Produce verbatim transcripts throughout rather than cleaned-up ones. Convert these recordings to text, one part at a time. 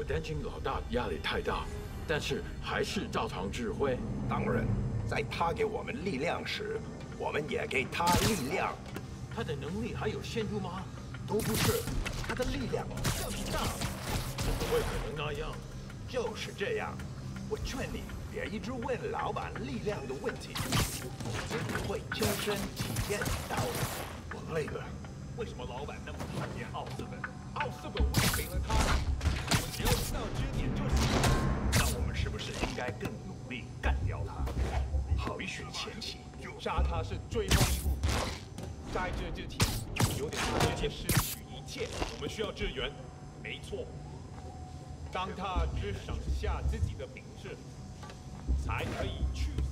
我担心老大压力太大，但是还是照常指挥。 当然，在他给我们力量时，我们也给他力量。 他的能力还有限度吗？ 都不是，他的力量更大。 怎么会可能那样？ 就是这样。我劝你别一直问老板力量的问题，否则你会亲身体验到的。我累了。 为什么老板那么讨厌奥斯本？奥斯本为给了他，我们只要知道支点就行。那我们是不是应该更努力干掉他？好一选前期，杀他是最后一步。在这之前，有点直接失去一切。我们需要支援，没错。当他只剩下自己的品质，才可以去死。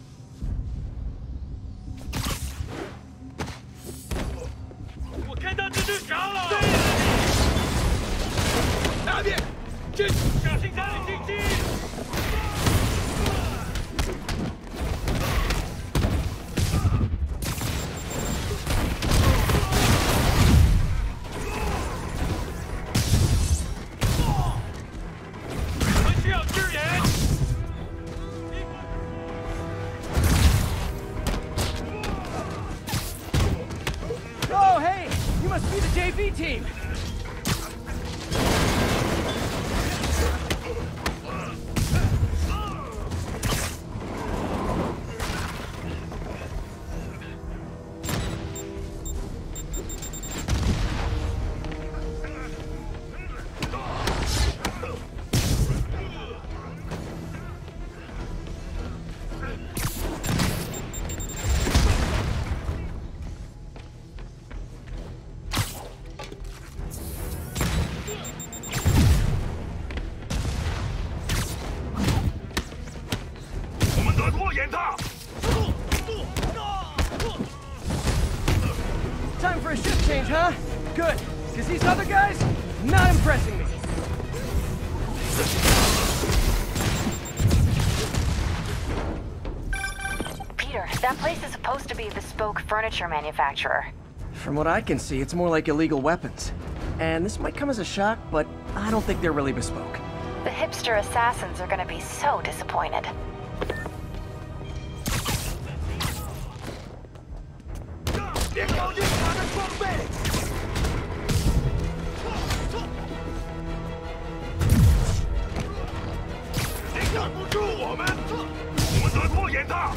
我看到蜘蛛侠了！ 那边，这小心山里进击！我们需要支援！ Oh, hey! You must be the J V team! Time for a shift change, huh? Good, because these other guys, not impressing me. Peter, that place is supposed to be a bespoke furniture manufacturer. From what I can see, it's more like illegal weapons. And this might come as a shock, but I don't think they're really bespoke. The hipster assassins are gonna be so disappointed. 别靠近他的装备！你挡不住我们，我们得拖延他。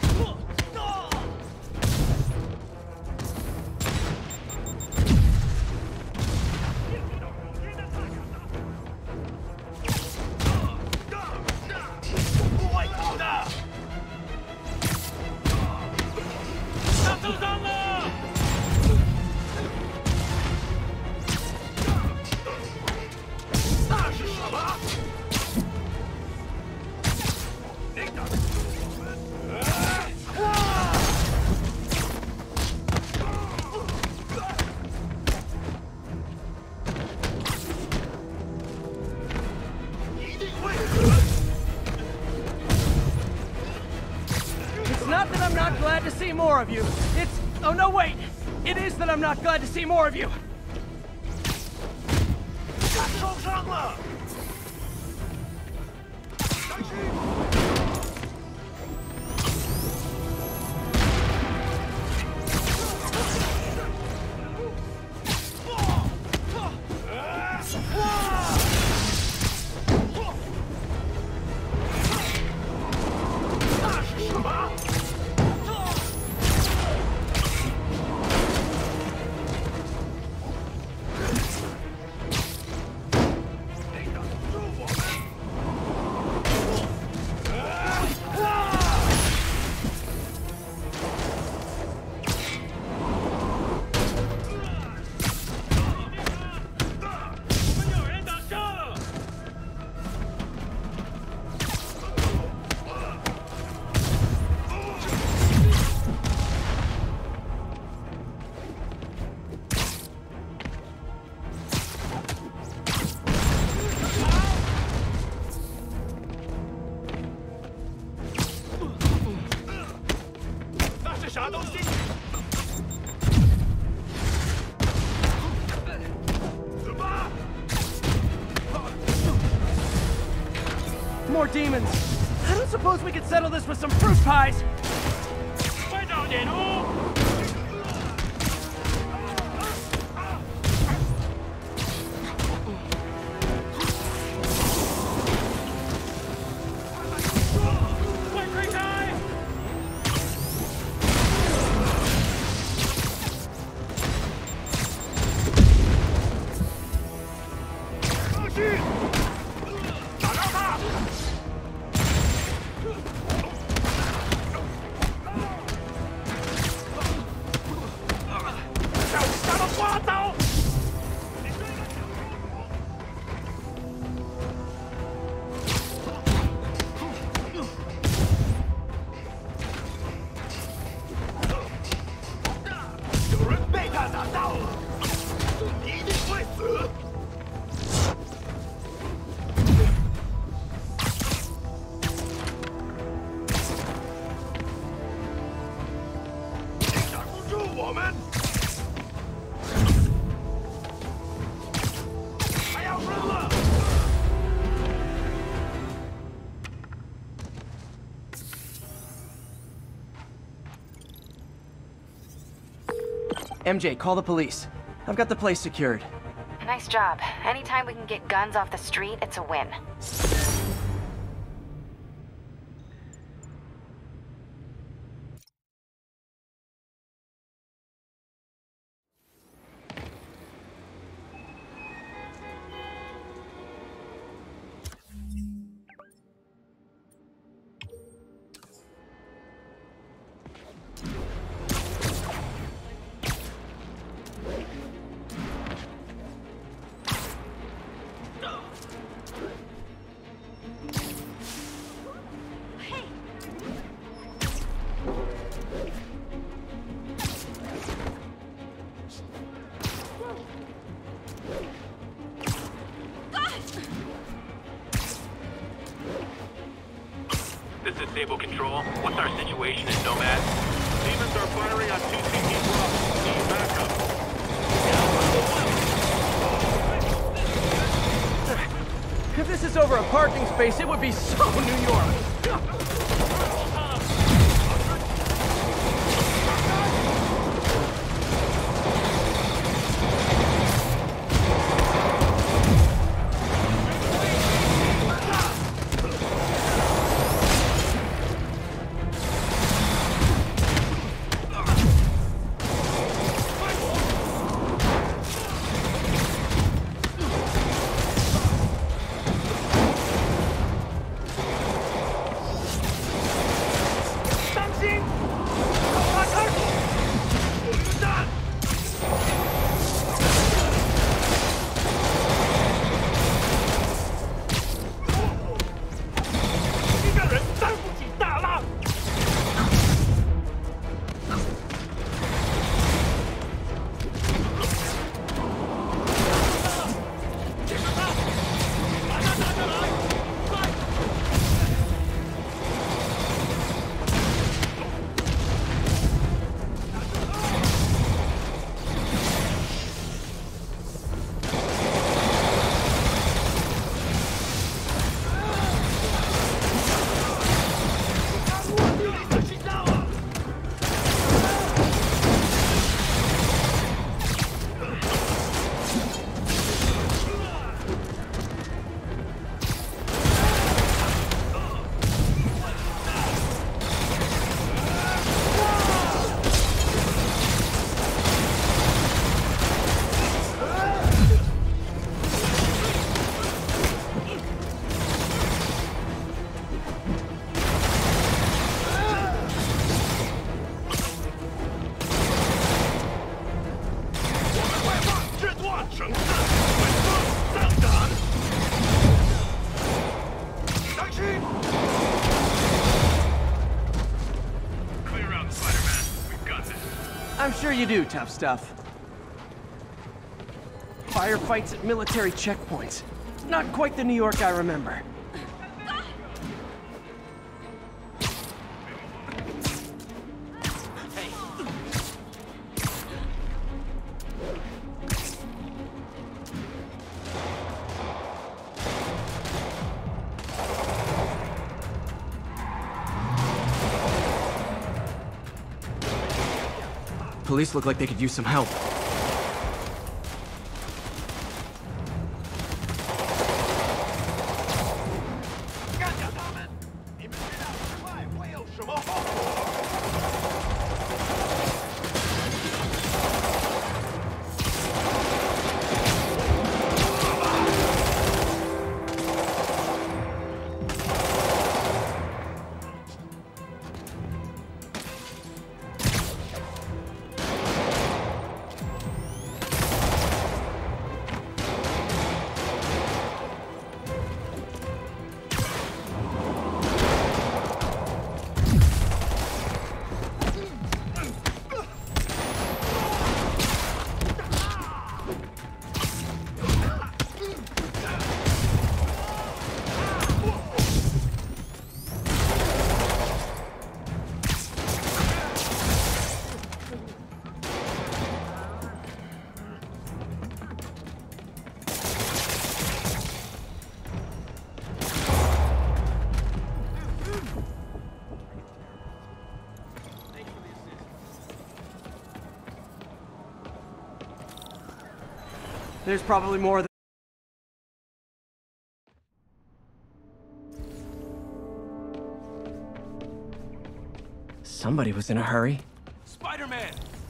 不会跑的。 他受伤了。 那是什么？那个，一定会死。 It's not that I'm not glad to see more of you. It's... Oh, no, wait! It is that I'm not glad to see more of you. 他受伤了。小心！ more demons. I don't suppose we could settle this with some fruit pies. 快早点哦！ M J, call the police. I've got the place secured. Nice job. Anytime we can get guns off the street, it's a win. This is Sable Control. What's our situation in Nomad? Demons are firing on two C T blocks. Need backup. If this is over a parking space, it would be so New York. I'm sure you do, tough stuff. Firefights at military checkpoints. Not quite the New York I remember. police look like they could use some help. 干掉他们！你们知道失败会有什么后果？ There's probably more than... Somebody was in a hurry. Spiderman!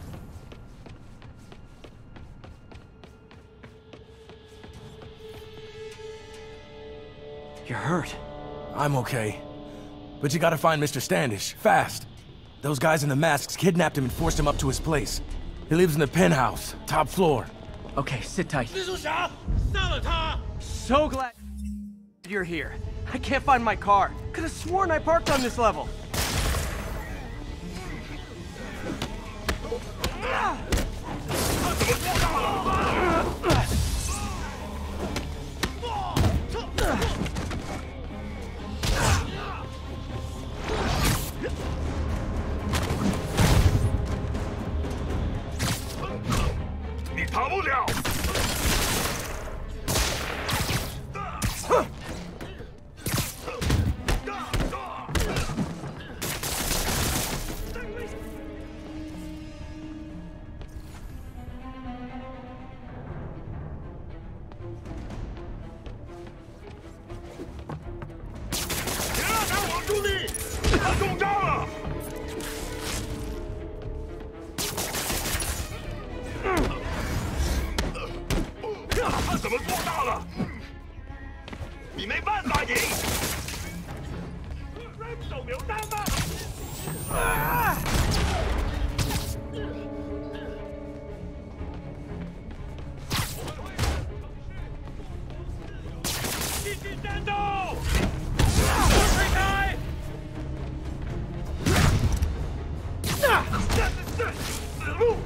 You're hurt. I'm okay. But you gotta find Mister Standish, fast. Those guys in the masks kidnapped him and forced him up to his place. He lives in the penthouse, top floor. Okay, sit tight. 蜘蛛侠，杀了他！ So glad you're here. I can't find my car. Could have sworn I parked on this level. Ah! 他怎么做到了？ 你逃不了！ 别让他往出力，他中招了！ 他怎么做到了？你没办法赢！手榴弹吗？啊！继续战斗！推开！啊！死路！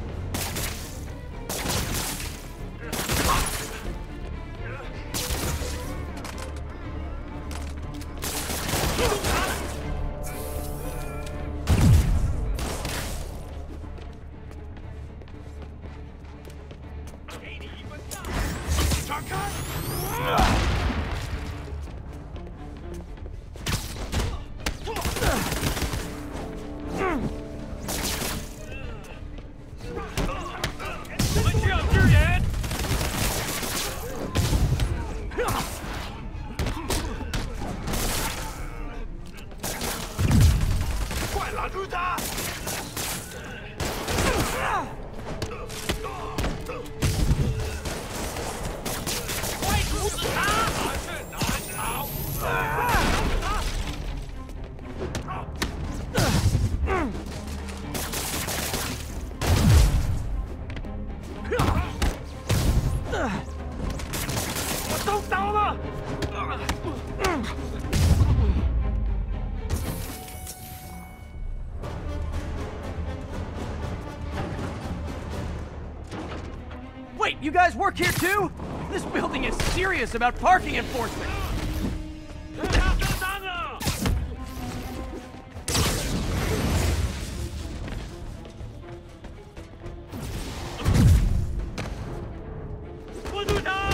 闪开！我们需要支援！快拦住他！ 阻止他！他是难逃！我都倒了！ Wait, you guys work here too? This building is serious about parking enforcement. 他受伤了！握住他！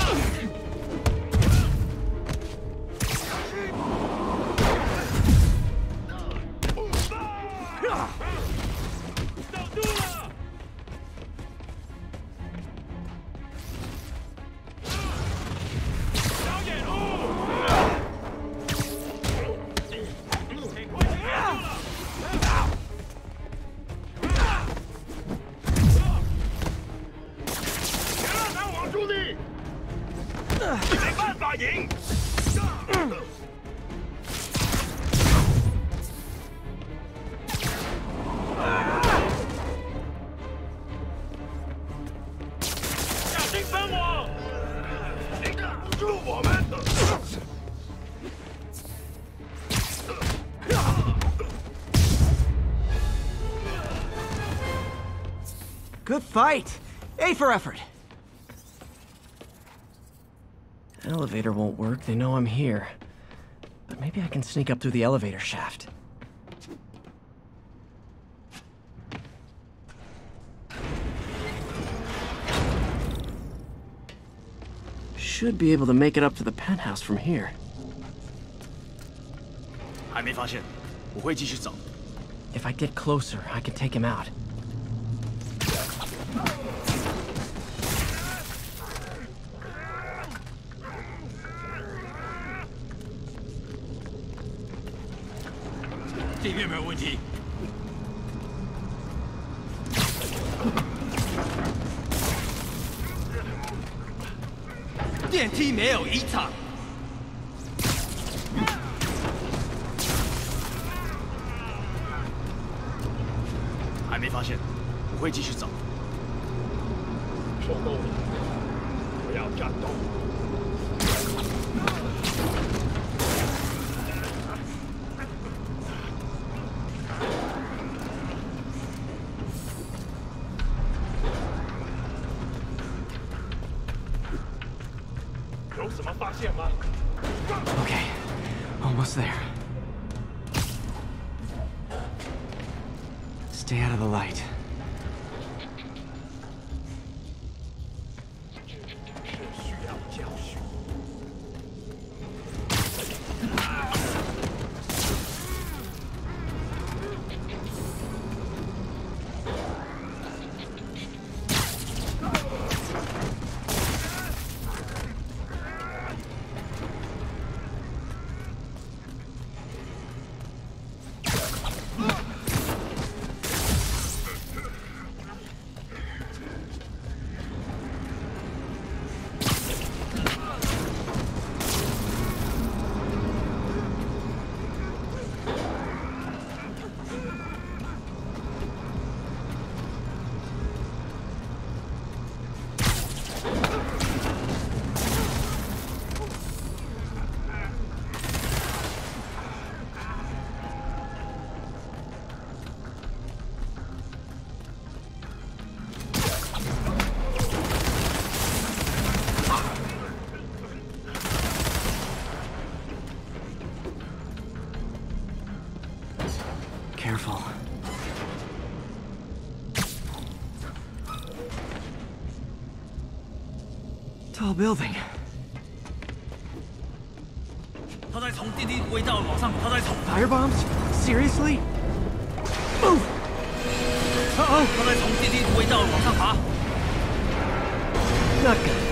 守住了！ 没办法赢。小心分我！你挡住我们！ Good fight! A for effort! Elevator won't work, they know I'm here. But maybe I can sneak up through the elevator shaft. Should be able to make it up to the penthouse from here. 还没发现，我会继续找。 If I get closer, I can take him out. 这边没有问题。电梯没有异常。还没发现，我会继续找。 受够了，不要战斗。 有什么发现吗？ Okay, almost there. Stay out of the light. 是需要教训。 Careful. Tall building. 他在从电梯轨道往上，他在从 Fire bombs? Seriously? Move! Uh-oh! 他在从电梯轨道往上爬。 Not good.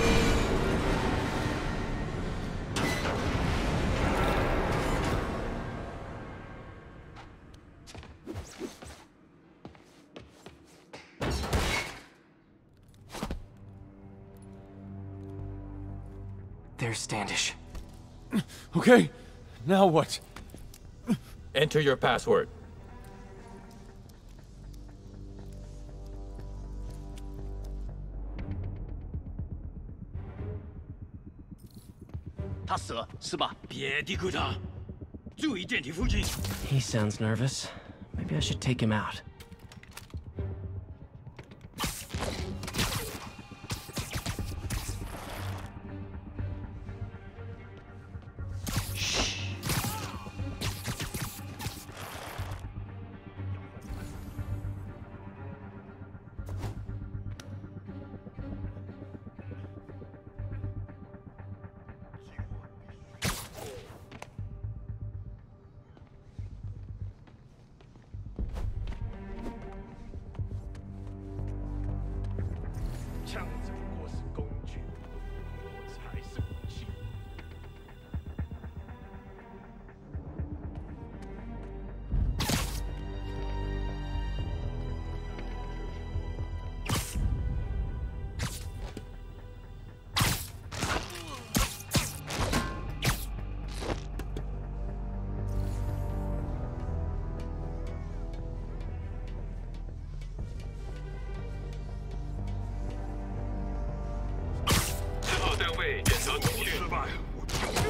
There's Standish. Okay, now what? Enter your password. 他死了是吧？别低估他，注意电梯附近。 He sounds nervous. Maybe I should take him out.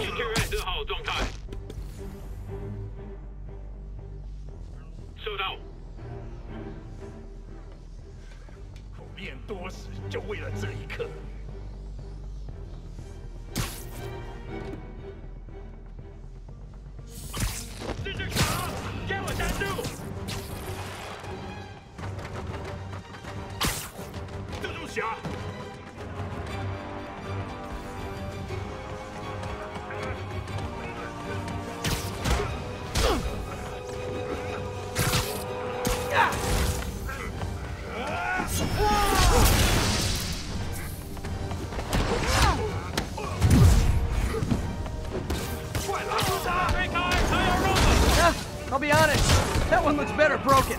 已确认得好状态。收到。 苦练多时，就为了这一刻。这只卡，给我站住！蜘蛛侠。 I'll be honest, that one looks better broken.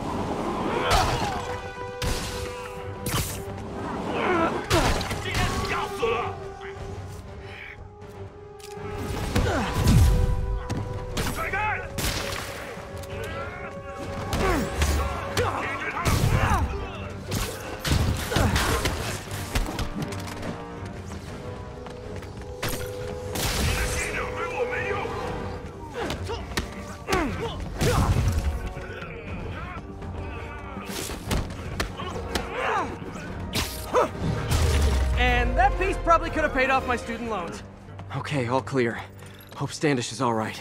And that piece probably could have paid off my student loans. Okay, all clear. Hope Standish is all right.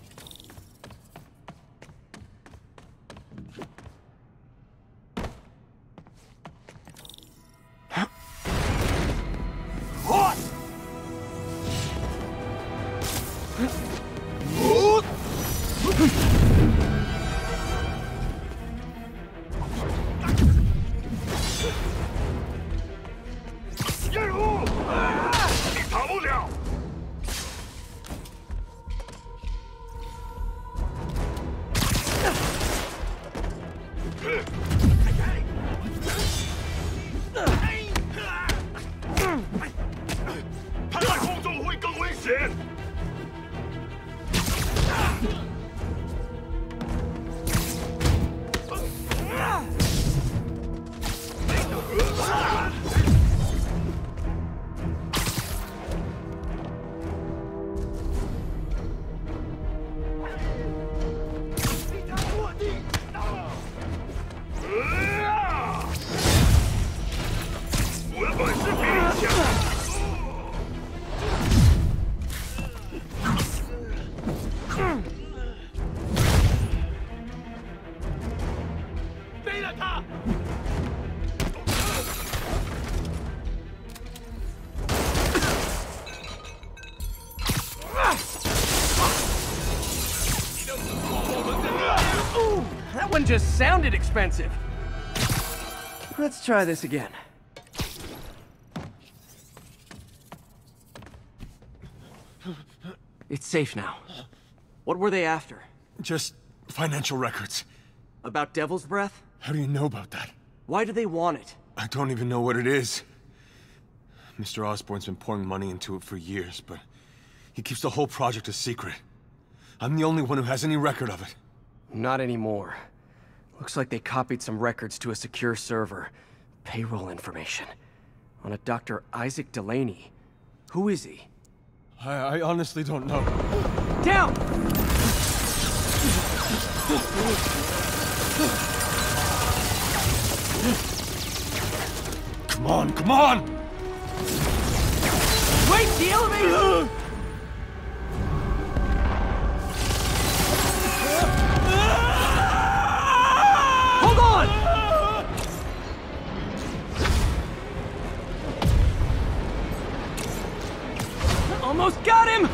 That one just sounded expensive. Let's try this again. It's safe now. What were they after? Just financial records. About Devil's Breath? How do you know about that? Why do they want it? I don't even know what it is. Mister Osborn's been pouring money into it for years, but he keeps the whole project a secret. I'm the only one who has any record of it. Not anymore. Looks like they copied some records to a secure server. Payroll information. On a Doctor Isaac Delaney. Who is he? I, I honestly don't know. Down! Come on, come on! Wait, the elevator! Hold on! Almost got him!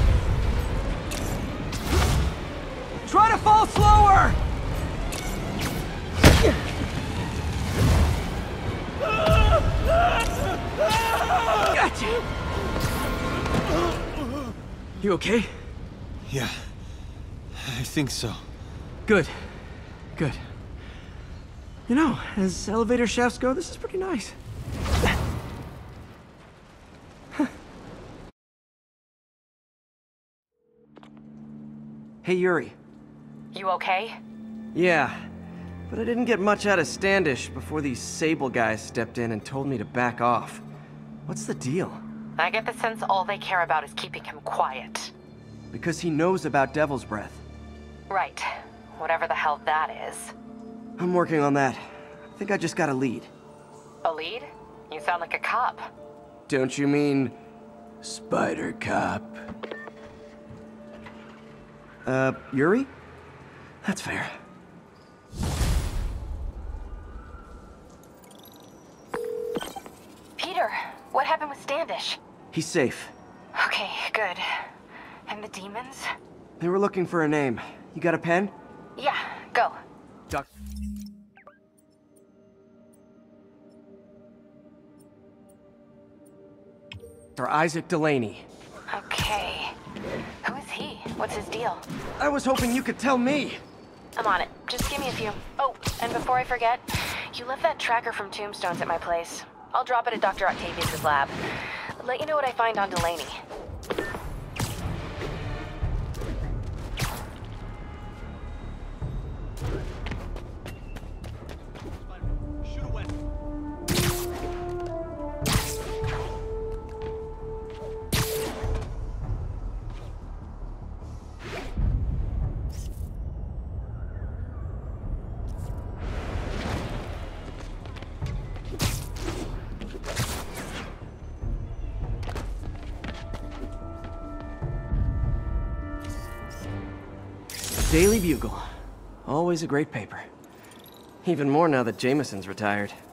Try to fall slower! Gotcha! You okay? Yeah, I think so. Good. Good. You know, as elevator shafts go, this is pretty nice. Hey, Yuri. You okay? Yeah, but I didn't get much out of Standish before these Sable guys stepped in and told me to back off. What's the deal? I get the sense all they care about is keeping him quiet. Because he knows about Devil's Breath. Right. Whatever the hell that is. I'm working on that. I think I just got a lead. A lead? You sound like a cop. Don't you mean... Spider Cop? Uh, Yuri? That's fair. Peter, what happened with Standish? He's safe. Okay, good. And the demons? They were looking for a name. You got a pen? Yeah, go. Doc... Doctor Isaac Delaney. Okay. Who is he? What's his deal? I was hoping you could tell me. I'm on it. Just give me a few. Oh, and before I forget, you left that tracker from Tombstones at my place. I'll drop it at Doctor Octavius' lab. Let you know what I find on Delaney. Shoot away. Daily Bugle. Always a great paper. Even more now that Jameson's retired.